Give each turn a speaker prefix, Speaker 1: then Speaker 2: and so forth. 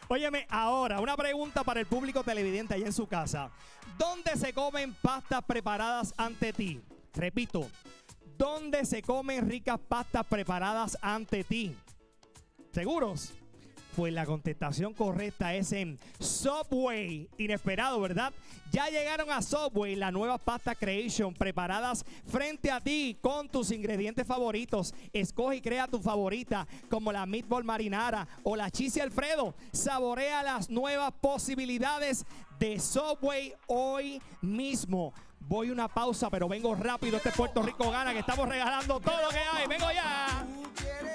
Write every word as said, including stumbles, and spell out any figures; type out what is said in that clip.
Speaker 1: Óyeme, ahora, una pregunta para el público televidente allá en su casa. ¿Dónde se comen pastas preparadas ante ti? Repito, ¿dónde se comen ricas pastas preparadas ante ti? ¿Seguros? Pues la contestación correcta es en Subway. Inesperado, ¿verdad? Ya llegaron a Subway las nuevas pastas Creation preparadas frente a ti con tus ingredientes favoritos. Escoge y crea tu favorita, como la Meatball Marinara o la Cheesy Alfredo. Saborea las nuevas posibilidades de Subway hoy mismo. Voy a una pausa, pero vengo rápido. Este Puerto Rico gana, que estamos regalando todo lo que hay. ¡Vengo ya!